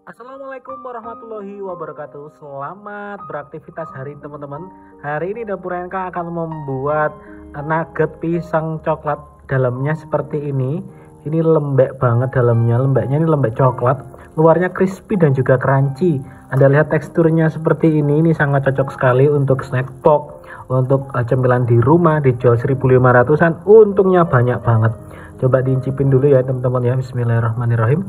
Assalamualaikum warahmatullahi wabarakatuh. Selamat beraktivitas hari ini teman-teman. Hari ini Dapur NK akan membuat nugget pisang coklat. Dalamnya seperti ini. Ini lembek banget dalamnya. Lembeknya ini lembek coklat. Luarnya crispy dan juga crunchy. Anda lihat teksturnya seperti ini. Ini sangat cocok sekali untuk snack box, untuk cemilan di rumah. Dijual 1.500-an. Untungnya banyak banget. Coba diincipin dulu ya teman-teman ya. Bismillahirrahmanirrahim.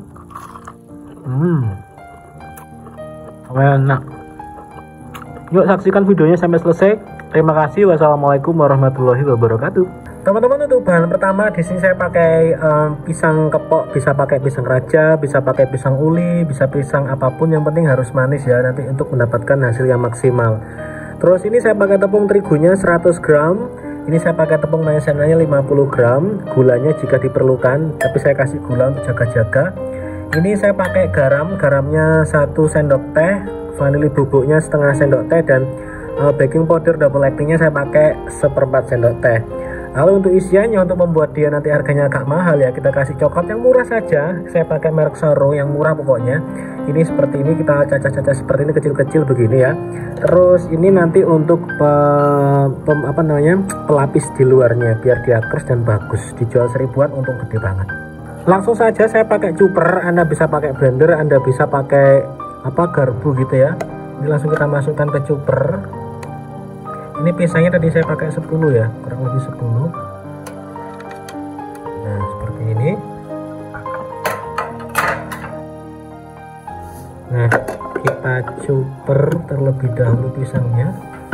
Enak. Yuk saksikan videonya sampai selesai. Terima kasih. Wassalamualaikum warahmatullahi wabarakatuh. Teman-teman, untuk bahan pertama di sini saya pakai pisang kepok, bisa pakai pisang raja, bisa pakai pisang uli, bisa pisang apapun, yang penting harus manis ya nanti untuk mendapatkan hasil yang maksimal. Terus ini saya pakai tepung terigunya 100 gram. Ini saya pakai tepung maizenanya 50 gram. Gulanya jika diperlukan, tapi saya kasih gula untuk jaga-jaga. Ini saya pakai garamnya 1 sendok teh, vanili bubuknya setengah sendok teh, dan baking powder double actingnya saya pakai 1/4 sendok teh. Lalu untuk isiannya, untuk membuat dia nanti harganya agak mahal ya, kita kasih coklat yang murah saja. Saya pakai merek Saro yang murah pokoknya. Ini seperti ini, kita cacah-cacah seperti ini kecil-kecil begini ya. Terus ini nanti untuk pelapis di luarnya biar dia keras dan bagus. Dijual 1000-an, untung gede banget. Langsung saja saya pakai chopper, Anda bisa pakai blender, Anda bisa pakai garpu gitu ya. Ini langsung kita masukkan ke chopper. Ini pisangnya tadi saya pakai 10 ya, kurang lebih 10. Nah seperti ini. Nah kita chopper terlebih dahulu pisangnya.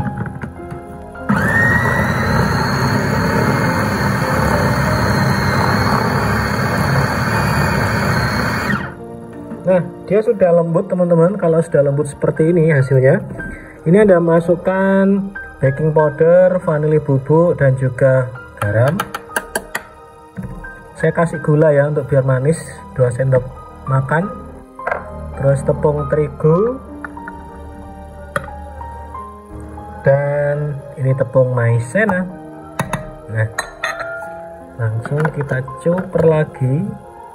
Nah, dia sudah lembut teman-teman. Kalau sudah lembut seperti ini hasilnya. Ini Anda masukkan baking powder, vanili bubuk, dan juga garam. Saya kasih gula ya untuk biar manis, 2 sendok makan. Terus tepung terigu. Dan ini tepung maizena. Nah, langsung kita chopper lagi.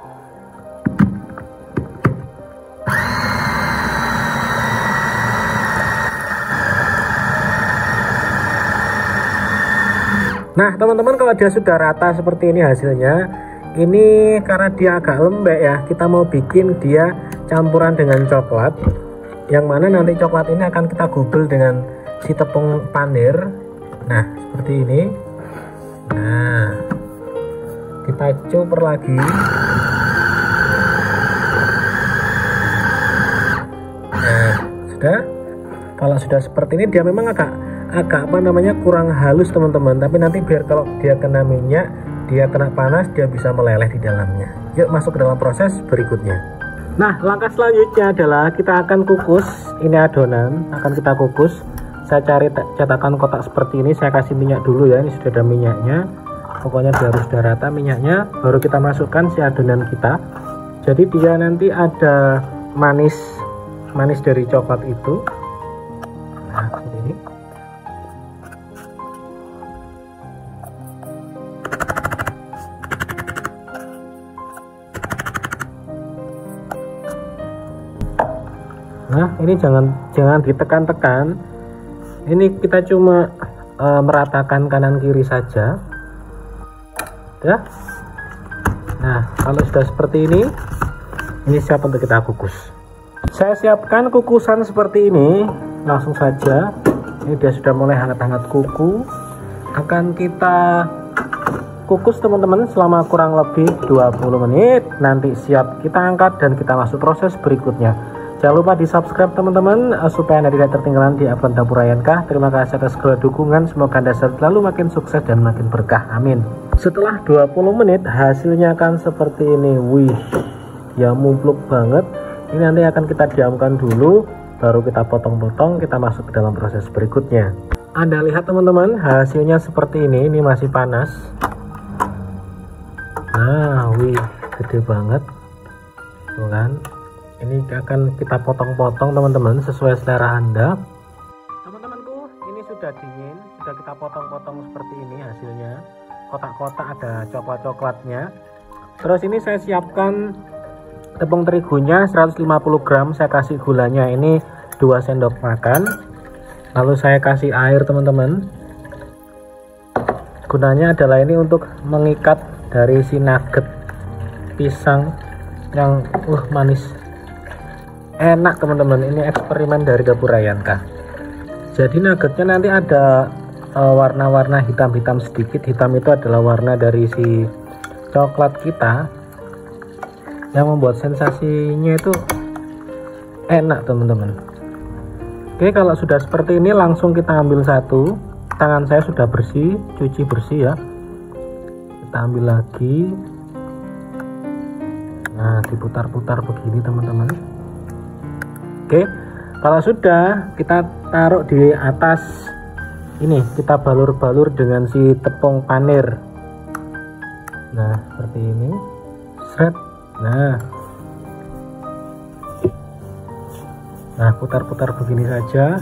Nah teman-teman, kalau dia sudah rata seperti ini hasilnya, ini karena dia agak lembek ya, kita mau bikin dia campuran dengan coklat, yang mana nanti coklat ini akan kita gubel dengan si tepung panir. Nah seperti ini. Nah kita chopper lagi. Nah sudah. Kalau sudah seperti ini, dia memang agak kurang halus teman-teman, tapi nanti biar kalau dia kena minyak, dia kena panas, dia bisa meleleh di dalamnya. Yuk masuk ke dalam proses berikutnya. Nah langkah selanjutnya adalah kita akan kukus. Ini adonan akan kita kukus. Saya cari cetakan kotak seperti ini, saya kasih minyak dulu ya. Ini sudah ada minyaknya, pokoknya dia harus sudah rata minyaknya, baru kita masukkan si adonan kita. Jadi dia nanti ada manis dari coklat itu. Nah seperti ini. Nah ini jangan ditekan-tekan, ini kita cuma meratakan kanan kiri saja ya. Nah kalau sudah seperti ini siap untuk kita kukus. Saya siapkan kukusan seperti ini. Langsung saja, ini dia sudah mulai hangat-hangat kuku. Akan kita kukus teman-teman selama kurang lebih 20 menit. Nanti siap kita angkat dan kita masuk proses berikutnya. Jangan lupa di subscribe teman-teman, supaya Anda tidak tertinggalan di upload Dapur NK. Terima kasih atas segala dukungan, semoga Anda selalu makin sukses dan makin berkah, amin. Setelah 20 menit hasilnya akan seperti ini. Wih, ya mumpluk banget. Ini nanti akan kita diamkan dulu, baru kita potong-potong, kita masuk ke dalam proses berikutnya. Anda lihat teman-teman, hasilnya seperti ini masih panas. Nah wih, gede banget tuh kan. Ini akan kita potong-potong teman-teman sesuai selera Anda. Teman-temanku, ini sudah dingin, sudah kita potong-potong seperti ini hasilnya. Kotak-kotak ada coklat-coklatnya. Terus ini saya siapkan tepung terigunya 150 gram, saya kasih gulanya ini 2 sendok makan. Lalu saya kasih air teman-teman. Gunanya adalah ini untuk mengikat dari si nugget pisang yang manis. Enak teman-teman, ini eksperimen dari dapur Rayanka. Jadi nuggetnya nanti ada warna-warna hitam-hitam sedikit. Hitam itu adalah warna dari si coklat kita yang membuat sensasinya itu enak teman-teman. Oke, kalau sudah seperti ini langsung kita ambil satu. Tangan saya sudah bersih, cuci bersih ya. Kita ambil lagi. Nah, diputar-putar begini teman-teman. Oke, kalau sudah kita taruh di atas ini, kita balur-balur dengan si tepung panir. Nah, seperti ini. Sret. Nah, putar-putar begini saja.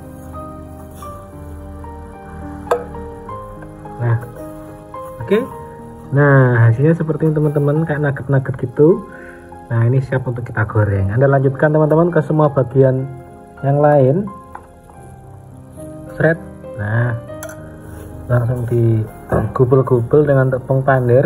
Nah, oke. Nah, hasilnya seperti ini teman-teman, kayak nugget-nugget gitu. Nah, ini siap untuk kita goreng. Anda lanjutkan teman-teman ke semua bagian yang lain. Sret. Nah, langsung digubel-gubel dengan tepung panir.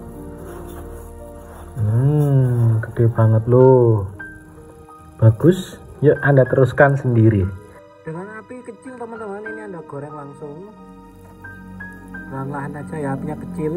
Gede banget loh. Bagus. Yuk Anda teruskan sendiri. Dengan api kecil teman-teman, ini Anda goreng langsung. Perlahan-lahan aja ya, apinya kecil.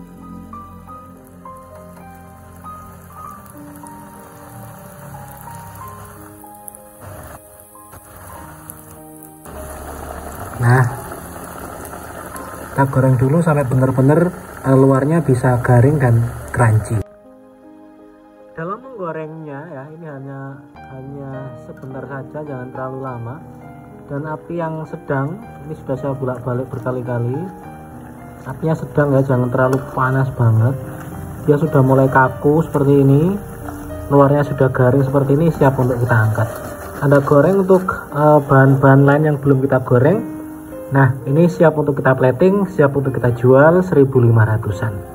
Nah, kita goreng dulu sampai benar-benar luarnya bisa garing dan crunchy. Dalam menggorengnya ya, ini hanya sebentar saja, jangan terlalu lama. Dan api yang sedang, ini sudah saya bolak-balik berkali-kali. Apinya sedang ya, jangan terlalu panas banget. Dia sudah mulai kaku seperti ini, luarnya sudah garing seperti ini, siap untuk kita angkat. Anda goreng untuk bahan-bahan lain yang belum kita goreng. Nah, ini siap untuk kita plating, siap untuk kita jual 1.500-an.